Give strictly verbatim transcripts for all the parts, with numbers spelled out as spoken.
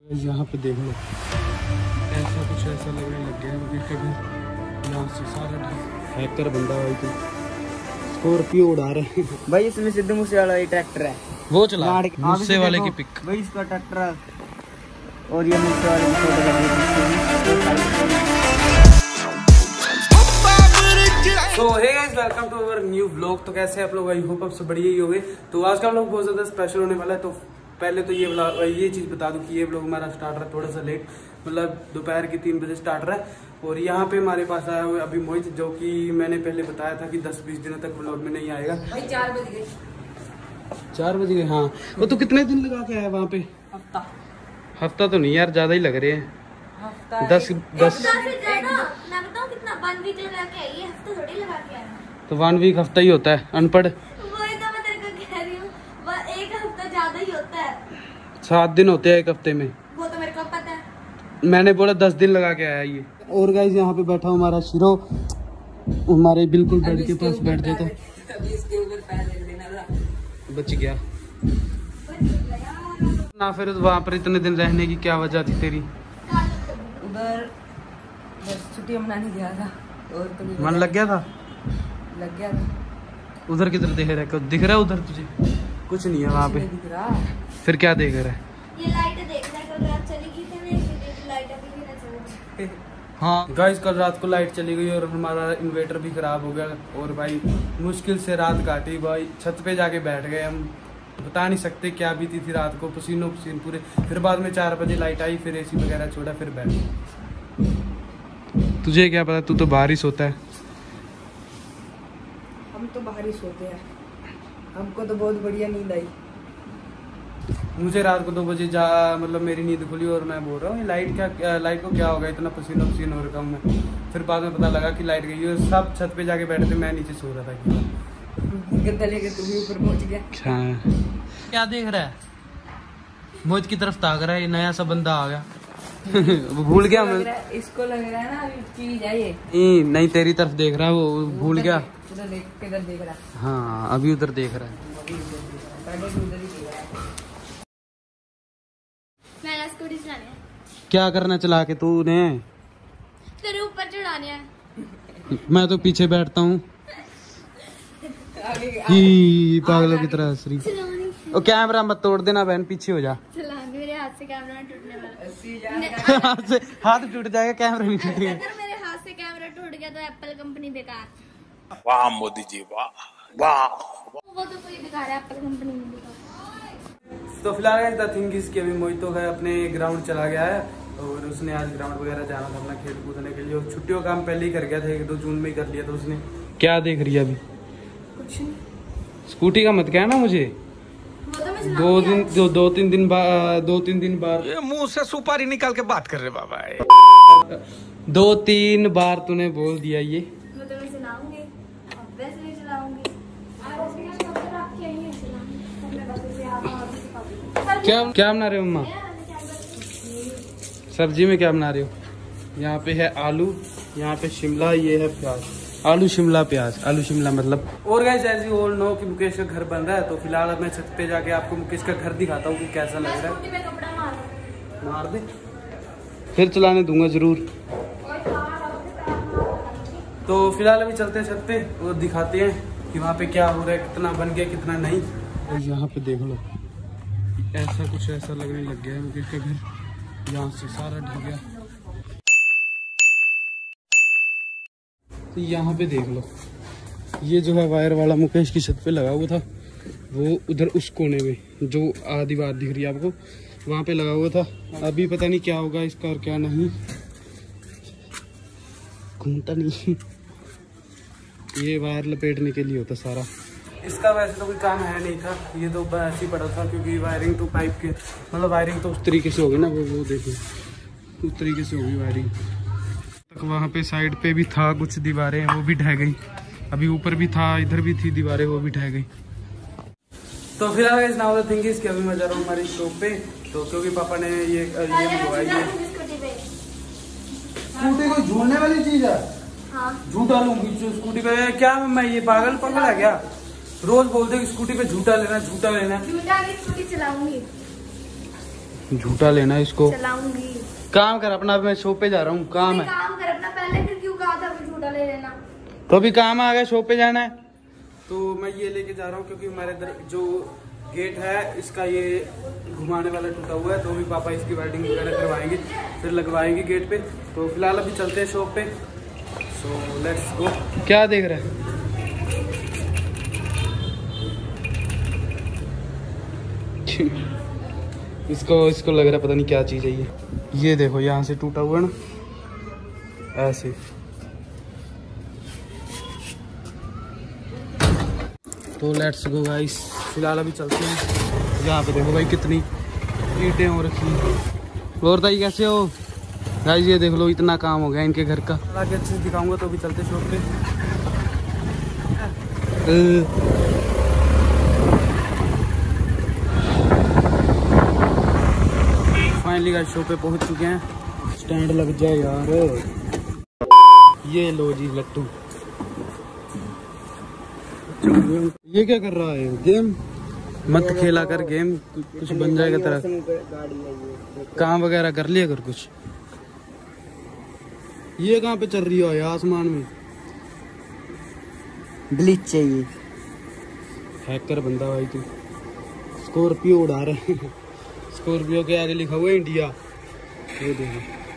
यहाँ पे देख लो, ऐसा कुछ ऐसा लगने लग गया है मुझे कभी यहाँ से सारा हैकर बंदा भाई तो स्कॉर्पियो उड़ा रहे हैं भाई। इसमें सिद्धू मूसे वाला ये ट्रैक्टर है, वो चला मूसे वाले की पिक भाई। इसका ट्रैक्टर है और ये मूसे वाले की फोटो लगी। तो hey guys, welcome to our new vlog. तो कैसे आप लोग? आई होप आप सब बढ़िया ही होंगे। तो आज का हम लोग बहुत ज्यादा स्पेशल होने वाला है। तो पहले तो ये ये चीज़ बता दूं कि ये व्लॉग हमारा स्टार्ट रहा थोड़ा सा लेट, मतलब दोपहर की तीन बजे स्टार्ट रहा है। और यहाँ पे हमारे पास आया हुआ अभी मोहित, जो कि मैंने पहले बताया था कि दस बीस दिनों तक व्लॉग में नहीं आएगा। भाई चार बज गए चार बज गए हाँ। वो तो कितने दिन लगा के आया वहाँ पे? हफ्ता हफ्ता तो नहीं यार, ज्यादा ही लग रहे हैं। हफ्ता दस दस कितना वन वीक लगा के आई है, हफ्ता थोड़ी लगा के आया। तो वन वीक हफ्ता ही होता है, अनपढ़। वही तो मैं तेरे को कह रही हूँ, एक हफ्ता ज्यादा ही होता है। सात दिन होते हैं एक हफ्ते में, वो तो मेरे को पता है। मैंने बोला दस दिन लगा के आया ये। और गाइस यहाँ पे बैठा हमारा शिरो, हमारे बिल्कुल बेड के पास बैठ जाता। अभी इसके ऊपर पैर रख देना, बच गया ना। फिर वहाँ पर इतने दिन रहने की क्या वजह थी तेरी? उधर बस छुट्टी मनाने गया था और तो मन लग गया था लग गया था। उधर किधर देख रहा है? कुछ दिख रहा है उधर तुझे? कुछ नहीं है वहाँ पे। दिख रहा फिर क्या देख रहा है? ये लाइट देख रहा है, कल रात चली गई थी ना, इसलिए लाइट अभी भी ना चल रही। हाँ गाइस, कल रात को लाइट चली गई और हमारा इन्वर्टर भी खराब हो गया। और भाई मुश्किल से रात काटी भाई, छत पे जाके बैठ गए हम। बता नहीं सकते क्या बीती थी रात को, पसीनों पसीन पूरे। फिर बाद में चार बजे लाइट आई, फिर एसी वगैरह छोड़ा, फिर बैठ गए। तुझे क्या पता, तू तो बाहर ही सोता है। हम तो बाहर ही सोते हैं, हमको तो बहुत बढ़िया नींद आई। मुझे रात को दो बजे जा मतलब मेरी नींद खुली और मैं बोल रहा हूँ लाइट क्या, लाइट को क्या होगा, इतना पसीना पसीन हो रखा हूँ मैं। फिर बाद में पता लगा कि लाइट गई और सब छत पे जाके बैठे थे, मैं नीचे सो रहा था। गद्दा लेके तू भी ऊपर पहुंच गया। क्या देख रहा है? मोहित की तरफ ताक रहा है, ये नया सा बंदा आ गया। वो भूल गया मैं। इसको लग रहा है ना अभी चीज है ये। नहीं, तेरी तरफ देख रहा है वो, भूल गया। उधर देख, किधर देख रहा है? हाँ अभी उधर देख रहा है। मैंने स्कूटी चलानी है। क्या करना चला के तूने? तेरे ऊपर चढ़ाने है। मैं तो पीछे बैठता हूँ। पागलों की तरह हंस रही। ओ कैमरा मत तोड़ देना बहन, पीछे हो जा। चलाने मेरे हाथ से कैमरा टूटने वाला। हाथ से हाथ टूट जाएगा, कैमरा नहीं टूटेगा। अगर मेरे हाथ से कैमरा टूट गया तो एप्पल कंपनी बेकार। वाह मोदी जी, वाह वाह। वो तो कोई बेकार है, एप्पल कंपनी में बेकार। तो फिलहाल द थिंग इज कि अभी मोहित तो है अपने ग्राउंड चला गया है और उसने आज ग्राउंड वगैरह जाना था अपना खेल कूदने के लिए। और छुट्टियों का काम पहले ही कर गया था, एक दो जून में ही कर लिया था उसने। क्या देख रही है अभी? कुछ नहीं। स्कूटी का मत कहना मुझे। वो तो मैं दो दिन दो दो तीन दिन बाद दो तीन दिन बाद ये मुंह से सुपारी निकाल के बात कर रहे बाबा। दो तीन बार तूने बोल दिया ये। वो तो मैं चलाऊंगी, अब वैसे नहीं चलाऊंगी। क्या क्या बना रहे हो मम्मा? सब्जी में क्या बना रहे हो? यहाँ पे है आलू, यहाँ पे शिमला, ये है प्याज। आलू शिमला प्याज, आलू शिमला मतलब। और guys as you all know कि मुकेश का घर बन रहा है। तो फिलहाल अब मैं छत पे जाके आपको मुकेश का घर दिखाता हूँ कि कैसा लग रहा है। कपड़ा मार मार दे, फिर चलाने दूंगा जरूर। तो फिलहाल अभी चलते हैं छत पे और दिखाते हैं कि वहाँ पे क्या हो रहा है, कितना बन गया कितना नहीं। और यहाँ पे देख लो, ऐसा कुछ ऐसा लगने लग गया है मुकेश का घर। यहाँ से सारा ढक गया। तो यहाँ पे देख लो, ये जो है वायर वाला मुकेश की छत पे लगा हुआ था, वो उधर उस कोने में जो आधी बात दिख रही है आपको, वहाँ पे लगा हुआ था। अभी पता नहीं क्या होगा इसका और क्या नहीं, घूमता नहीं। ये वायर लपेटने के लिए होता सारा। इसका वैसे तो कोई काम है नहीं था, ये तो ऐसे ही पड़ा था क्योंकि वायरिंग तो पाइप के मतलब वायरिंग तो उस तरीके से होगी ना, वो वो देखो उस तरीके से होगी वायरिंग। वहाँ पे साइड पे भी था कुछ दीवारें, वो भी ढह गई। अभी ऊपर भी था, इधर भी थी दीवारें, वो भी ढह गई। तो फिलहाल इस नाउ द थिंग इज कि अभी मैं जा रहा हूँ हमारी शॉप पे। तो क्योंकि पापा ने ये ये मंगवाई है स्कूटी, कोई झूलने वाली चीज है। हाँ। झूठा लूंगी स्कूटी पे क्या? मैं ये पागल पागल है क्या? रोज बोलते कि स्कूटी पे झूठा लेना झूठा लेना। झूठा की स्कूटी चलाऊंगी। झूठा लेना इसको। चलाऊंगी। काम कर अपना, मैं शॉप पे जा रहा हूँ, काम है। काम कर अपना, पहले फिर क्यों कहा था कि झूठा ले लेना? तो अभी काम आ गया, शॉप पे जाना है तो मैं ये लेके जा रहा हूँ, क्योंकि हमारे इधर जो गेट है इसका ये घुमाने वाला टूटा हुआ है, तो भी पापा इसकी वेल्डिंग वगैरह करवाएंगे, फिर लगवाएंगे गेट पे। तो फिलहाल अभी चलते हैं शॉप पे। So let's go. क्या देख रहे हैं? इसको इसको लग रहा है पता नहीं क्या चीज़ है ये। ये देखो यहाँ से टूटा हुआ है ना, ऐसे। तो लेट्स गो गाइस, फिलहाल अभी चलते हैं। यहाँ पे देखो भाई कितनी ईंटें हो रखी। और बताइए कैसे हो गाइस? ये देख लो इतना काम हो गया इनके घर का। आगे अच्छे से दिखाऊंगा, तो अभी चलते शॉप पे। फाइनली गाइस शॉप पे पहुंच चुके हैं। स्टैंड लग जाए यार। ये लो जी लट्टू। ये क्या कर रहा है? गेम मत खेला कर, गेम कुछ बन जाएगा तेरा। काम वगैरह कर लिया कर कुछ। ये कहाँ पे चल रही हो यार? आसमान में ग्लिच चाहिए। हैकर बंदा भाई तू। स्कॉर्पियो उड़ा रहा है। स्कॉर्पियो के आगे लिखा हुआ है इंडिया। ये देखो।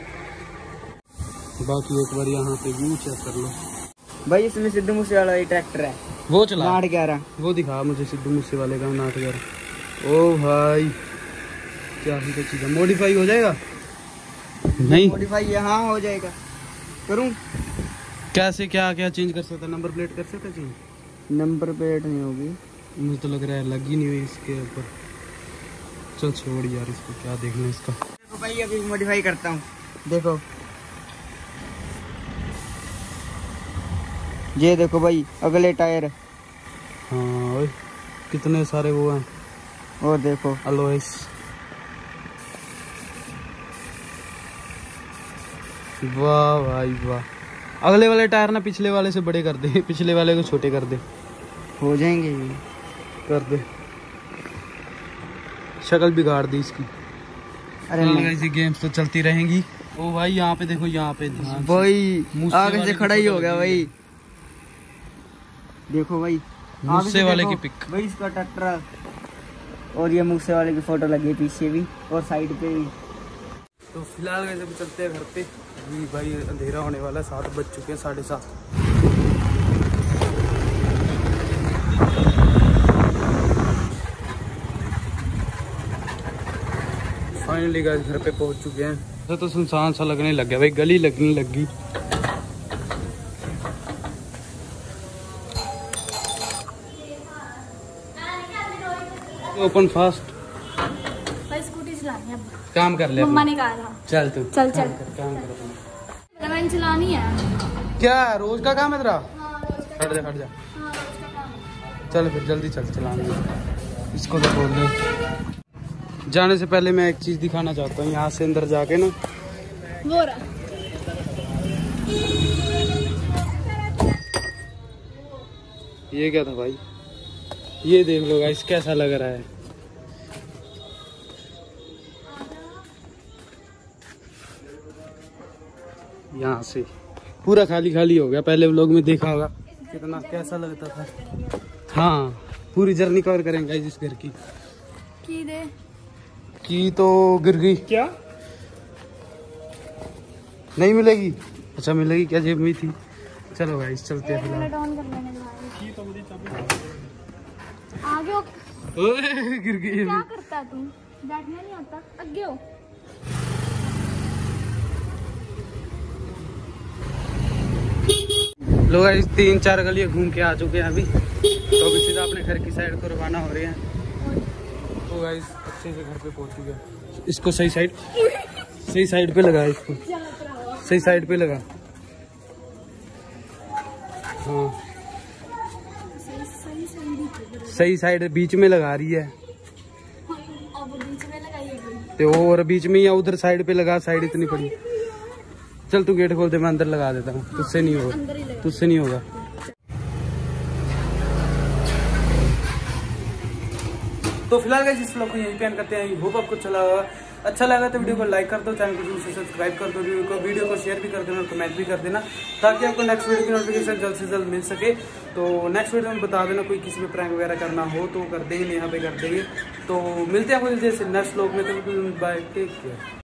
बाकी एक बार यहाँ पे व्यू चेक कर लो भाई। इसमें सिद्धू मूसे वाला ये ट्रैक्टर है, वो चला नाट ग्यारह। वो दिखा मुझे सिद्धू मूसे वाले का नाट ग्यारह। ओ भाई क्या ही तो चीज़ है। मॉडिफाई हो जाएगा? नहीं मॉडिफाई यहाँ हो जाएगा। करूँ कैसे? क्या क्या चेंज कर सकता? नंबर प्लेट कर सकता चेंज? नंबर प्लेट नहीं होगी, मुझे तो लग रहा है लगी नहीं हुई इसके ऊपर। चल छोड़ यार, इसको क्या देखना इसका। देखो भाई अभी मॉडिफाई करता हूँ। देखो ये देखो भाई अगले टायर। हाँ ओए कितने सारे वो हैं। और देखो अलोइस। वाह भाई वाह। अगले वाले टायर ना पिछले वाले से बड़े कर दे, पिछले वाले को छोटे कर दे। हो जाएंगे ये। कर दे। शक्ल बिगाड़ दी इसकी। अरे ऐसी गेम्स तो चलती रहेंगी। ओ भाई यहाँ पे देखो, यहाँ पे ध्यान से। भाई आगे से खड़ा ही हो गया भाई। देखो भाई मूसे वाले की पिक। भाई इसका ट्रैक्टर। और ये मूसे वाले की फोटो लगी है पीछे भी और साइड पे भी। तो फिलहाल वैसे भी चलते हैं घर पे। अभी भाई अंधेरा होने वाला है, सात बज चुके हैं, साढ़े सात। फाइनली गाइस घर पे पहुंच चुके हैं। ऐसा तो सुनसान सा लगने लग गया भाई, गली लगने लगी। Open fast. स्कूटी चलानी है अब। काम कर ले। मम्मा ने कहा था। चल तू चल चल। काम कर अपना। मैंने चलानी है। क्या रोज का काम है तेरा? हाँ, रोज का हट जा हट जा। हाँ, रोज का काम है। चल फिर जल्दी चल चलाने। इसको तो बोल दे। जाने से पहले मैं एक चीज दिखाना चाहता हूँ। यहाँ से अंदर जाके ना वो रहा। ये क्या था भाई? ये देख लो गाइस कैसा लग रहा है। यहाँ से पूरा खाली खाली हो गया। पहले व्लॉग में देखा होगा कितना कैसा लगता था। हाँ पूरी जर्नी कवर करेंगे गाइस इस घर की। की दे की तो गिर गई। क्या नहीं मिलेगी? अच्छा मिलेगी क्या? जेब में थी। चलो गाइस चलते हैं फिलहाल। ऑन कर मैंने आगे हो। ओए गिर गई। क्या करता है तू? बैठना नहीं आता? आगे हो। लोग गाइस तीन चार गलियां घूम के आ चुके हैं अभी। तो अभी सीधा अपने घर की साइड को रवाना हो रहे हैं। तो गाइस अच्छे से घर पे पहुंच चुके हैं। इसको सही साइड सही साइड पे लगा। इसको सही साइड पे लगा। हाँ सही साइड बीच में लगा रही है। तो और बीच में या उधर साइड पे लगा। साइड इतनी पड़ी। चल तू गेट खोल दे, मैं अंदर लगा देता हूँ। तुझसे नहीं होगा, तुझसे नहीं होगा। तो फिलहाल गाइस इस व्लॉग को यहीं पे एंड करते हैं। होप आपको अच्छा लगा। अच्छा लगा तो वीडियो को लाइक कर दो, चैनल को जरूर से सब्सक्राइब कर दो, वीडियो को वीडियो को शेयर भी कर देना और कमेंट भी कर देना, ताकि आपको नेक्स्ट वीडियो की नोटिफिकेशन जल्द से जल्द मिल सके। तो नेक्स्ट वीडियो में बता देना, कोई किसी पे प्रैंक वगैरह करना हो तो कर देंगे, यहाँ पे कर देंगे। तो मिलते हैं आपको जैसे नेक्स्ट व्लॉग में, तो बाय, टेक केयर।